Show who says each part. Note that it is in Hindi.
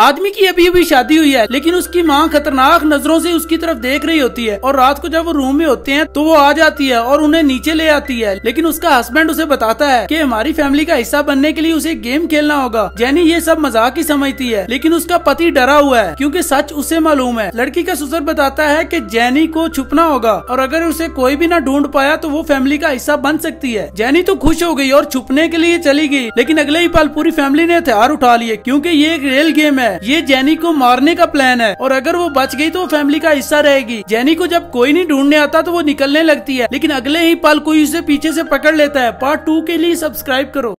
Speaker 1: आदमी की अभी अभी शादी हुई है, लेकिन उसकी माँ खतरनाक नजरों से उसकी तरफ देख रही होती है और रात को जब वो रूम में होते हैं तो वो आ जाती है और उन्हें नीचे ले आती है। लेकिन उसका हस्बैंड उसे बताता है कि हमारी फैमिली का हिस्सा बनने के लिए उसे गेम खेलना होगा। जेनी ये सब मजाक ही समझती है, लेकिन उसका पति डरा हुआ है क्योंकि सच उसे मालूम है। लड़की का ससुर बताता है कि जेनी को छुपना होगा और अगर उसे कोई भी ना ढूंढ पाया तो वो फैमिली का हिस्सा बन सकती है। जेनी तो खुश हो गई और छुपने के लिए चली गई, लेकिन अगले ही पल पूरी फैमिली ने हथियार उठा लिए क्योंकि ये एक रियल गेम है। ये जेनी को मारने का प्लान है और अगर वो बच गई तो वो फैमिली का हिस्सा रहेगी। जेनी को जब कोई नहीं ढूंढने आता तो वो निकलने लगती है, लेकिन अगले ही पल कोई उसे पीछे से पकड़ लेता है। पार्ट 2 के लिए सब्सक्राइब करो।